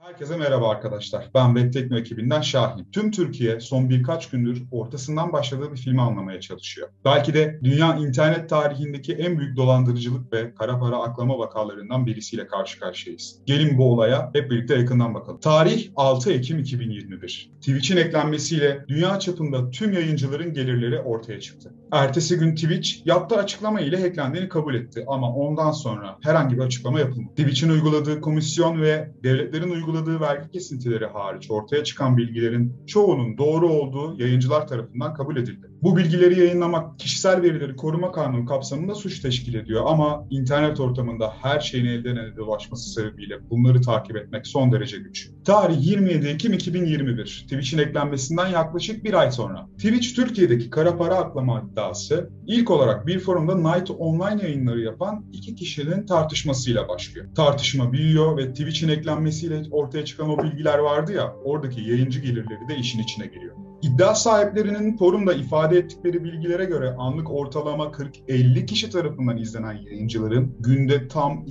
Herkese merhaba arkadaşlar. Ben Web Tekno ekibinden Şahin. Tüm Türkiye son birkaç gündür ortasından başladığı bir filmi anlamaya çalışıyor. Belki de dünya internet tarihindeki en büyük dolandırıcılık ve kara para aklama vakalarından birisiyle karşı karşıyayız. Gelin bu olaya hep birlikte yakından bakalım. Tarih 6 Ekim 2021. Twitch'in eklenmesiyle dünya çapında tüm yayıncıların gelirleri ortaya çıktı. Ertesi gün Twitch yaptığı açıklama ile hacklendiğini kabul etti ama ondan sonra herhangi bir açıklama yapılmadı. Twitch'in uyguladığı komisyon ve devletlerin uyguladığı vergi kesintileri hariç ortaya çıkan bilgilerin çoğunun doğru olduğu yayıncılar tarafından kabul edildi. Bu bilgileri yayınlamak kişisel verileri koruma kanunu kapsamında suç teşkil ediyor ama internet ortamında her şeyin elden ele dolaşması sebebiyle bunları takip etmek son derece güç. Tarih 27 Ekim 2021. Twitch'in eklenmesinden yaklaşık bir ay sonra. Twitch Türkiye'deki kara para aklama iddiası ilk olarak bir forumda Night Online yayınları yapan iki kişinin tartışmasıyla başlıyor. Tartışma büyüyor ve Twitch'in eklenmesiyle ortaya çıkan o bilgiler vardı ya, oradaki yayıncı gelirleri de işin içine giriyor. İddia sahiplerinin forumda ifade ettikleri bilgilere göre anlık ortalama 40-50 kişi tarafından izlenen yayıncıların günde tam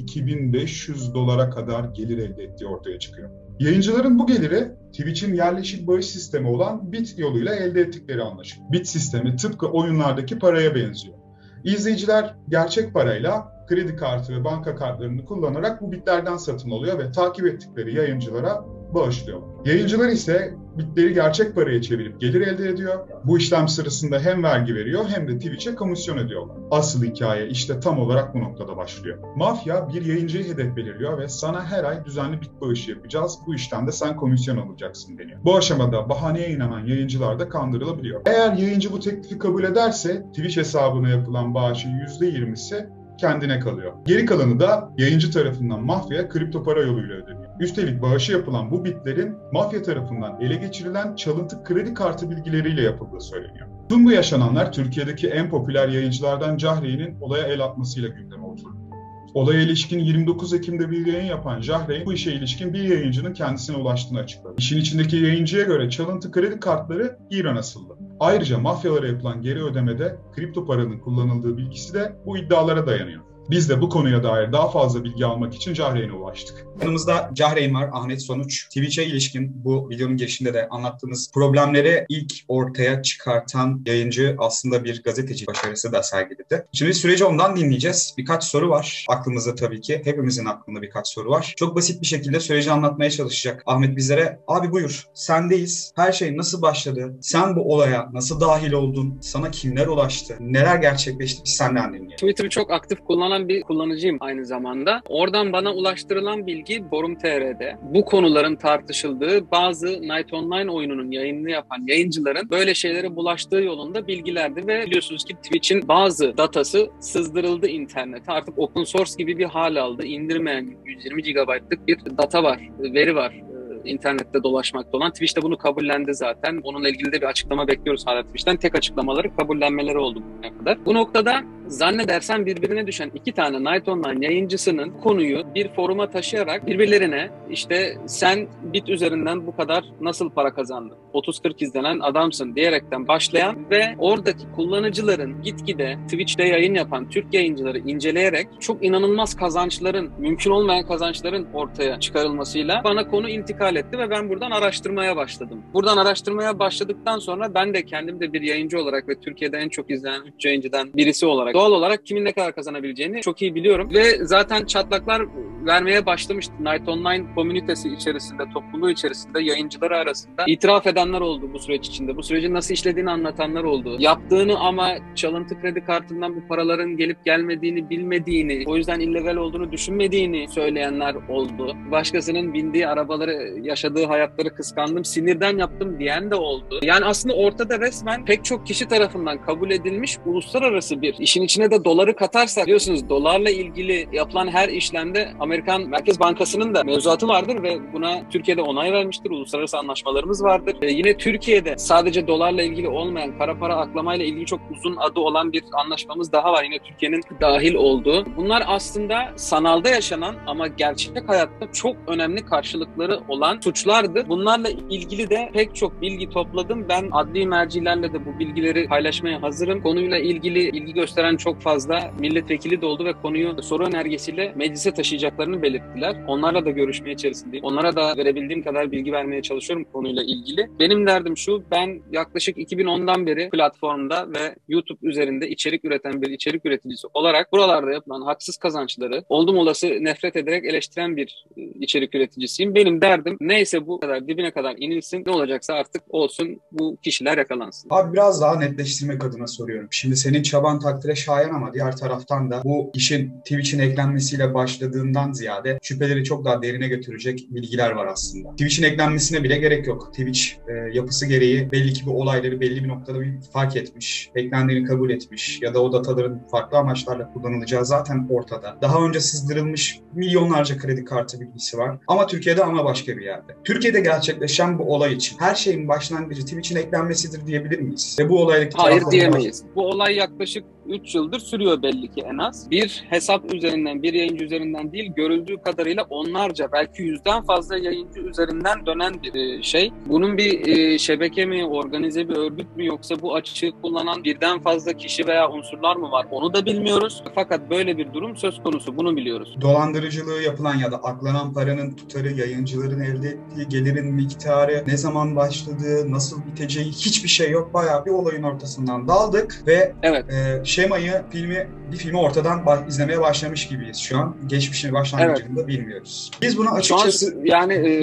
$2.500 kadar gelir elde ettiği ortaya çıkıyor. Yayıncıların bu geliri Twitch'in yerleşik bağış sistemi olan Bit yoluyla elde ettikleri anlaşılıyor. Bit sistemi tıpkı oyunlardaki paraya benziyor. İzleyiciler gerçek parayla kredi kartı ve banka kartlarını kullanarak bu bitlerden satın alıyor ve takip ettikleri yayıncılara bağışlıyorlar. Yayıncılar ise bitleri gerçek paraya çevirip gelir elde ediyor. Bu işlem sırasında hem vergi veriyor hem de Twitch'e komisyon ödüyorlar. Asıl hikaye işte tam olarak bu noktada başlıyor. Mafya bir yayıncıyı hedef belirliyor ve sana her ay düzenli bit bağışı yapacağız. Bu işten de sen komisyon alacaksın deniyor. Bu aşamada bahaneye inanan yayıncılar da kandırılabiliyor. Eğer yayıncı bu teklifi kabul ederse Twitch hesabına yapılan bağışın %20'si kendine kalıyor. Geri kalanı da yayıncı tarafından mafyaya kripto para yoluyla ödeniyor. Üstelik bağışı yapılan bu bitlerin mafya tarafından ele geçirilen çalıntı kredi kartı bilgileriyle yapıldığı söyleniyor. Tüm bu yaşananlar Türkiye'deki en popüler yayıncılardan Cahreyn'in olaya el atmasıyla gündeme oturdu. Olaya ilişkin 29 Ekim'de bir yayın yapan Cahreyn, bu işe ilişkin bir yayıncının kendisine ulaştığını açıkladı. İşin içindeki yayıncıya göre çalıntı kredi kartları İran asıllı. Ayrıca mafyalara yapılan geri ödemede kripto paranın kullanıldığı bilgisi de bu iddialara dayanıyor. Biz de bu konuya dair daha fazla bilgi almak için Cahreyn'e ulaştık. Yanımızda Cahreyn var, Ahmet Sonuç. Twitch'e ilişkin bu videonun girişinde de anlattığımız problemleri ilk ortaya çıkartan yayıncı aslında bir gazeteci başarısı da sergiledi. Şimdi süreci ondan dinleyeceğiz. Birkaç soru var aklımızda tabii ki. Hepimizin aklında birkaç soru var. Çok basit bir şekilde süreci anlatmaya çalışacak Ahmet bizlere. Abi buyur, sendeyiz. Her şey nasıl başladı? Sen bu olaya nasıl dahil oldun? Sana kimler ulaştı? Neler gerçekleşti? Biz senden dinleyelim. Twitter'ı çok aktif kullanan bir kullanıcıyım aynı zamanda. Oradan bana ulaştırılan bilgi Forum.tr'de bu konuların tartışıldığı bazı Night Online oyununun yayınını yapan yayıncıların böyle şeylere bulaştığı yolunda bilgilerdi ve biliyorsunuz ki Twitch'in bazı datası sızdırıldı internete. Artık open source gibi bir hal aldı. İndirmeyen 120 GB'lık bir data var, veri var internette dolaşmakta olan. Twitch de bunu kabullendi zaten. Onunla ilgili de bir açıklama bekliyoruz hala Twitch'ten. Tek açıklamaları kabullenmeleri oldu bugüne kadar. Bu noktada zannedersen birbirine düşen iki tane Night Online yayıncısının konuyu bir foruma taşıyarak birbirlerine işte sen bit üzerinden bu kadar nasıl para kazandın? 30-40 izlenen adamsın diyerekten başlayan ve oradaki kullanıcıların gitgide Twitch'te yayın yapan Türk yayıncıları inceleyerek çok inanılmaz kazançların, mümkün olmayan kazançların ortaya çıkarılmasıyla bana konu intikal etti ve ben buradan araştırmaya başladım. Buradan araştırmaya başladıktan sonra ben de kendim de bir yayıncı olarak ve Türkiye'de en çok izlenen 3 yayıncıdan birisi olarak doğal olarak kimin ne kadar kazanabileceğini çok iyi biliyorum ve zaten çatlaklar vermeye başlamıştı. Night Online komünitesi içerisinde, topluluğu içerisinde yayıncıları arasında itiraf edenler oldu bu süreç içinde. Bu sürecin nasıl işlediğini anlatanlar oldu. Yaptığını ama çalıntı kredi kartından bu paraların gelip gelmediğini bilmediğini, o yüzden illegal olduğunu düşünmediğini söyleyenler oldu. Başkasının bindiği arabaları, yaşadığı hayatları kıskandım, sinirden yaptım diyen de oldu. Yani aslında ortada resmen pek çok kişi tarafından kabul edilmiş uluslararası bir işin içine de doları katarsak biliyorsunuz dolarla ilgili yapılan her işlemde Amerikan Merkez Bankası'nın da mevzuatı vardır ve buna Türkiye'de onay vermiştir. Uluslararası anlaşmalarımız vardır. Yine Türkiye'de sadece dolarla ilgili olmayan kara para aklamayla ilgili çok uzun adı olan bir anlaşmamız daha var. Yine Türkiye'nin dahil olduğu. Bunlar aslında sanalda yaşanan ama gerçek hayatta çok önemli karşılıkları olan suçlardır. Bunlarla ilgili de pek çok bilgi topladım. Ben adli mercilerle de bu bilgileri paylaşmaya hazırım. Konuyla ilgili ilgi gösteren çok fazla milletvekili de oldu ve konuyu soru önergesiyle meclise taşıyacaklar olduklarını belirttiler. Onlarla da görüşme içerisindeyim. Onlara da verebildiğim kadar bilgi vermeye çalışıyorum konuyla ilgili. Benim derdim şu, ben yaklaşık 2010'dan beri platformda ve YouTube üzerinde içerik üreten bir içerik üreticisi olarak buralarda yapılan haksız kazançları oldum olası nefret ederek eleştiren bir içerik üreticisiyim. Benim derdim neyse bu kadar dibine kadar inilsin, ne olacaksa artık olsun, bu kişiler yakalansın. Abi biraz daha netleştirmek adına soruyorum. Şimdi senin çaban takdire şayan ama diğer taraftan da bu işin Twitch'in eklenmesiyle başladığından ziyade şüpheleri çok daha derine götürecek bilgiler var aslında. Twitch'in eklenmesine bile gerek yok. Twitch yapısı gereği belli ki bu olayları belli bir noktada bir fark etmiş, eklendiğini kabul etmiş ya da o dataların farklı amaçlarla kullanılacağı zaten ortada. Daha önce sızdırılmış milyonlarca kredi kartı bilgisi var. Ama Türkiye'de ama başka bir yerde. Türkiye'de gerçekleşen bu olay için her şeyin başlangıcı Twitch'in eklenmesidir diyebilir miyiz? Ve bu olaydaki hayır diyemeyiz. Bu olay yaklaşık 3 yıldır sürüyor belli ki en az. Bir hesap üzerinden, bir yayıncı üzerinden değil, görüldüğü kadarıyla onlarca, belki 100'den fazla yayıncı üzerinden dönen bir şey. Bunun bir şebeke mi, organize bir örgüt mü, yoksa bu açığı kullanan birden fazla kişi veya unsurlar mı var? Onu da bilmiyoruz. Fakat böyle bir durum söz konusu. Bunu biliyoruz. Dolandırıcılığı yapılan ya da aklanan paranın tutarı, yayıncıların elde ettiği gelirin miktarı, ne zaman başladığı, nasıl biteceği hiçbir şey yok. Bayağı bir olayın ortasından daldık ve evet. Şemayı, bir filmi ortadan izlemeye başlamış gibiyiz şu an. Geçmişini, başlangıcını da bilmiyoruz. Biz bunu açıkçası... Şu an yani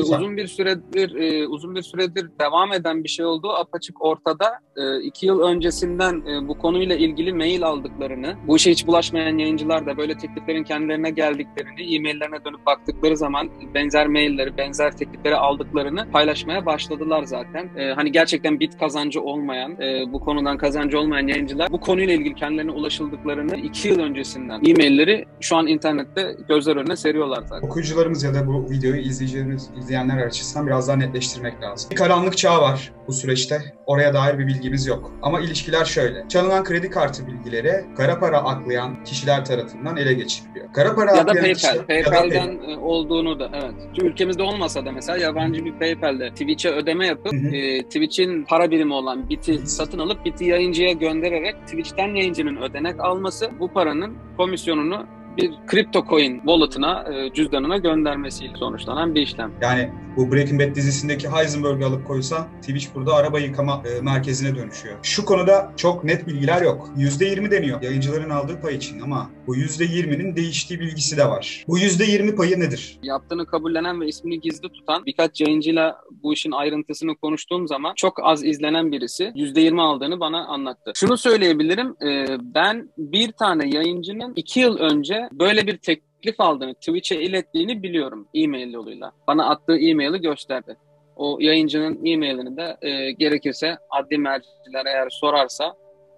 uzun bir süredir devam eden bir şey olduğu apaçık ortada. 2 yıl öncesinden bu konuyla ilgili mail aldıklarını, bu işe hiç bulaşmayan yayıncılar da böyle tekliflerin kendilerine geldiklerini, e-maillerine dönüp baktıkları zaman benzer mailleri, benzer teklifleri aldıklarını paylaşmaya başladılar zaten. Hani gerçekten bit kazancı olmayan, bu konudan kazancı olmayan yayıncılar bu konuyla ilgili kendilerine ulaşıldıklarını 2 yıl öncesinden e-mailleri şu an internette gözler önüne seriyorlar zaten. Okuyucularımız ya da bu videoyu izleyenler açısından biraz daha netleştirmek lazım. Bir karanlık çağ var bu süreçte. Oraya dair bir bilgimiz yok. Ama ilişkiler şöyle. Çalınan kredi kartı bilgileri kara para aklayan kişiler tarafından ele geçiriliyor. Kara para ya da aklayan PayPal'den olduğunu da evet. Ülkemizde olmasa da mesela yabancı bir PayPal'de Twitch'e ödeme yapıp Twitch'in para birimi olan BIT'i satın alıp BIT'i yayıncıya göndererek Twitch'ten yayıncının ödenek alması, bu paranın komisyonunu bir kripto coin wallet'ına, cüzdanına göndermesiyle sonuçlanan bir işlem. Yani bu Breaking Bad dizisindeki Heisenberg'ü alıp koysan Twitch burada araba yıkama merkezine dönüşüyor. Şu konuda çok net bilgiler yok. %20 deniyor yayıncıların aldığı pay için ama bu %20'nin değiştiği bilgisi de var. Bu %20 payı nedir? Yaptığını kabullenen ve ismini gizli tutan birkaç yayıncıyla bu işin ayrıntısını konuştuğum zaman çok az izlenen birisi %20 aldığını bana anlattı. Şunu söyleyebilirim, ben bir tane yayıncının 2 yıl önce böyle bir teklif aldığını, Twitch'e ilettiğini biliyorum e-mail yoluyla. Bana attığı e-maili gösterdi. O yayıncının e-mailini de gerekirse adli merciler eğer sorarsa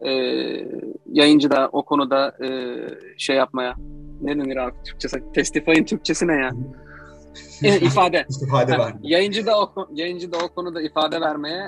yayıncı da o konuda şey yapmaya, ne denir abi Türkçesi? Testify'in Türkçesi ne ya? İfade. İfade var. Yayıncı da o konuda ifade vermeye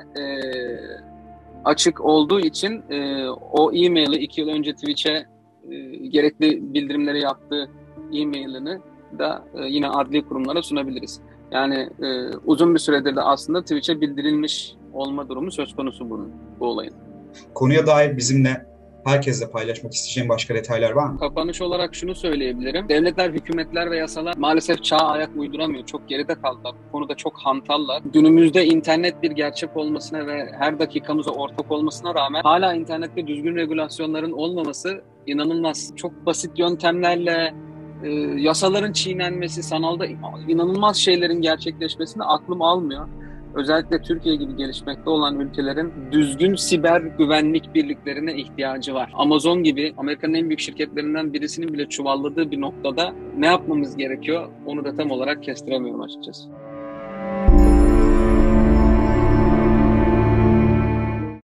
açık olduğu için o e-maili 2 yıl önce Twitch'e gerekli bildirimleri yaptığı e-mailini da yine adli kurumlara sunabiliriz. Yani uzun bir süredir de aslında Twitch'e bildirilmiş olma durumu söz konusu bu olayın. Konuya dair bizimle herkesle paylaşmak isteyeceğim başka detaylar var mı? Kapanış olarak şunu söyleyebilirim. Devletler, hükümetler ve yasalar maalesef çağa ayak uyduramıyor. Çok geride kaldılar. Bu konuda çok hantallar. Günümüzde internet bir gerçek olmasına ve her dakikamıza ortak olmasına rağmen hala internette düzgün regülasyonların olmaması inanılmaz. Çok basit yöntemlerle yasaların çiğnenmesi, sanalda inanılmaz şeylerin gerçekleşmesini aklım almıyor. Özellikle Türkiye gibi gelişmekte olan ülkelerin düzgün siber güvenlik birliklerine ihtiyacı var. Amazon gibi Amerika'nın en büyük şirketlerinden birisinin bile çuvalladığı bir noktada ne yapmamız gerekiyor onu da tam olarak kestiremiyorum açıkçası.